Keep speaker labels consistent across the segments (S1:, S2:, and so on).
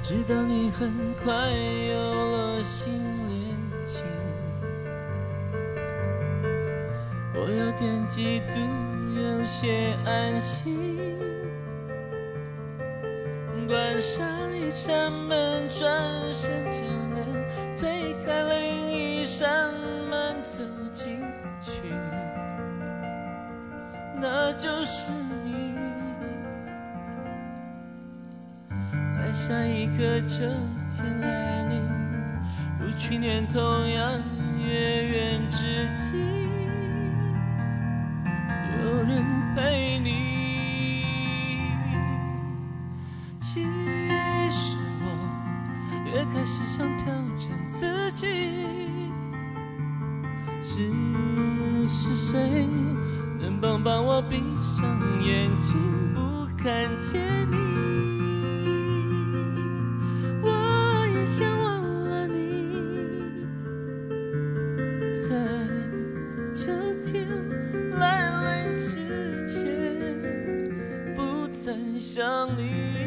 S1: 知道你很快有了新恋情，我有点嫉妒，有些安心。关上一扇门，转身就能推开另一扇门，走进去，那就是你。在下一个秋天来临，如去年同样月圆之际，有人陪你。其实我越开始想调整自己，是谁能帮我闭上眼睛，不看见你？我也想忘了你，在秋天来临之前，不再想你。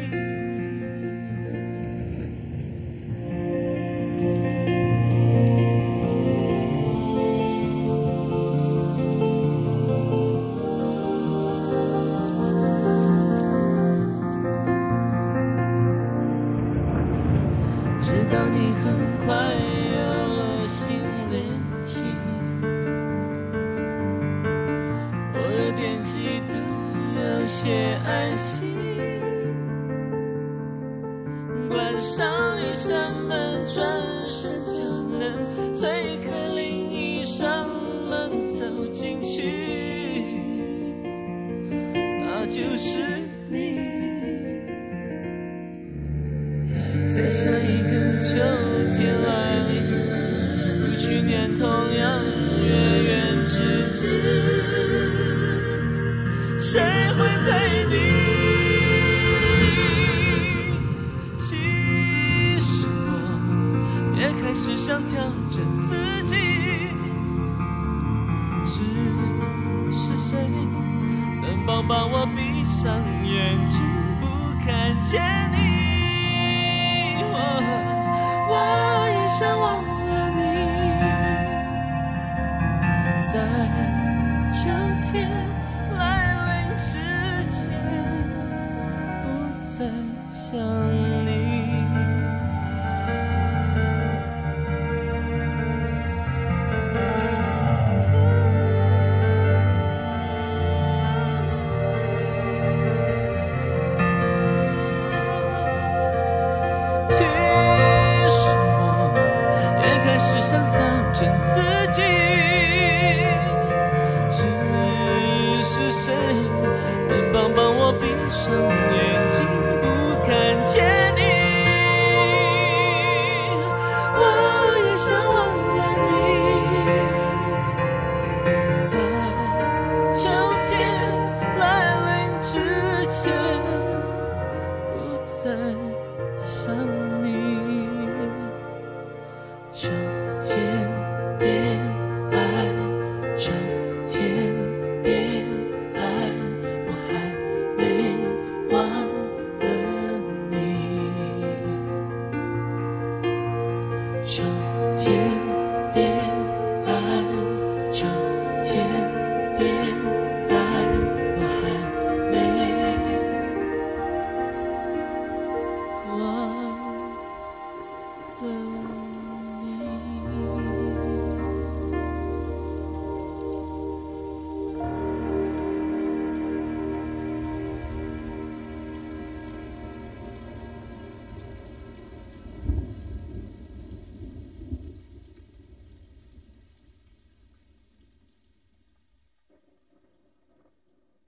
S1: 知道你很快有了新恋情，我有点嫉妒，有些安心。关上一扇门，转身就能推开另一扇门，走进去，那就是你。在下一个秋天来临，如去年同样月圆之际，谁会陪你？其实我也开始想调整自己，是谁能帮我闭上眼睛，不看见你？我也想忘了你，在秋天来临之前，不再想你。想调整自己，是谁能帮我闭上眼睛，不看见你？我也想忘了你，在秋天来临之前，不再想你。秋天别来，秋天别来，我还没忘了你。秋天。